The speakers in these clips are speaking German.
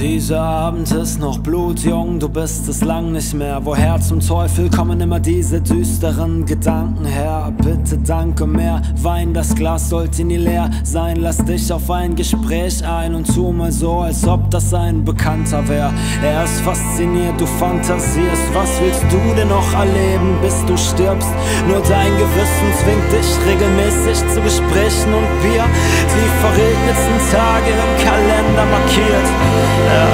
Dieser Abend ist noch blutjung, du bist es lang nicht mehr. Woher zum Teufel kommen immer diese düsteren Gedanken her? Bitte danke mehr, Wein, das Glas sollte nie leer sein. Lass dich auf ein Gespräch ein und tu mal so, als ob das ein Bekannter wäre. Er ist fasziniert, du fantasierst, was willst du denn noch erleben, bis du stirbst? Nur dein Gewissen zwingt dich regelmäßig zu Gesprächen und Bier. Die verregnetsten Tage im Kalender markiert. Ja.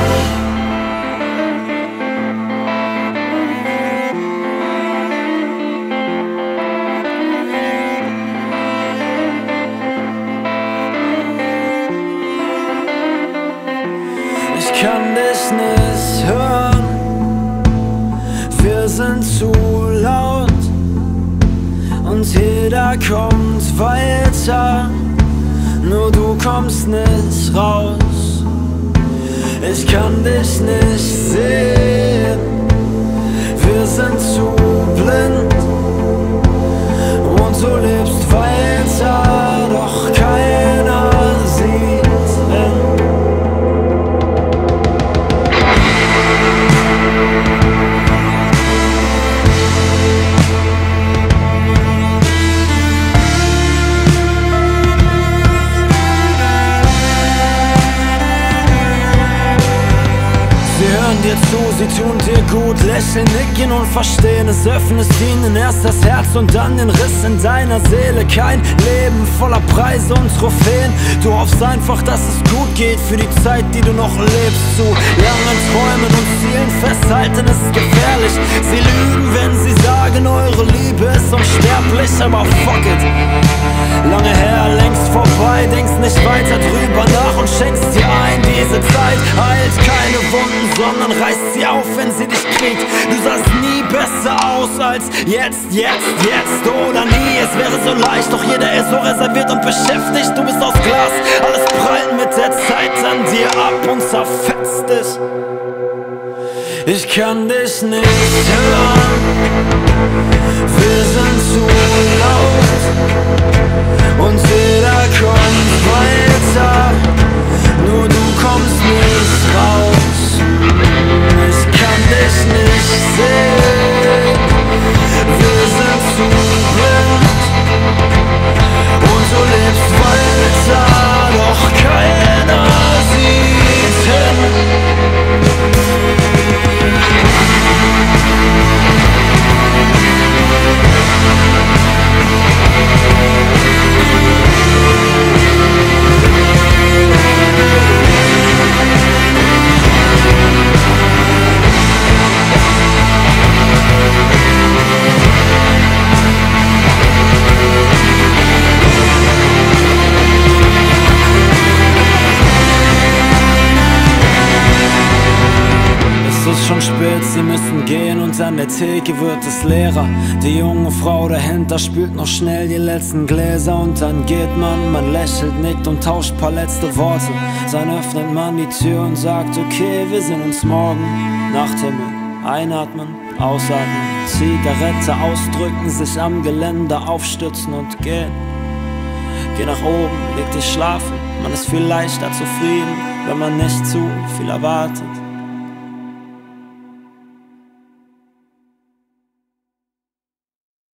Ich kann dich nicht hören, wir sind zu laut und jeder kommt weiter, nur du kommst nicht raus. Ich kann dich nicht sehen, wir sind zu blind und du lebst weiter, doch keiner sieht hin. Dir zu, sie tun dir gut, lächeln, nicken und verstehen. Es öffnest ihnen erst das Herz und dann den Riss in deiner Seele. Kein Leben voller Preise und Trophäen. Du hoffst einfach, dass es gut geht für die Zeit, die du noch lebst. Zu langen Träumen und Zielen festhalten ist gefährlich. Sie lügen, wenn sie sagen, eure Liebe ist unsterblich. Aber fuck it, lange her, längst vorbei. Denkst nicht weiter drüber nach und schenkst dir ein. Diese Zeit heilt keine Wunden, sondern reißt sie auf, wenn sie dich kriegt. Du sahst nie besser aus als jetzt oder nie. Es wäre so leicht, doch jeder ist so reserviert und beschäftigt. Du bist aus Glas, alles prallt mit der Zeit an dir ab und zerfetzt dich. Ich kann dich nicht hören, wir sind zu laut und jeder kommt weiter, nur du kommst nicht raus. Ich kann dich nicht sehen, wir sind zu blind und du lebst weiter, doch keiner sieht hin. Es ist schon spät, sie müssen gehen und an der Theke wird es leerer. Die junge Frau dahinter spült noch schnell die letzten Gläser und dann geht man lächelt, nickt und tauscht paar letzte Worte. Dann öffnet man die Tür und sagt, okay, wir sehen uns morgen. Nachthimmel, einatmen, ausatmen, Zigarette ausdrücken, sich am Geländer aufstützen und gehen. Geh nach oben, leg dich schlafen, man ist viel leichter zufrieden, wenn man nicht zu viel erwartet.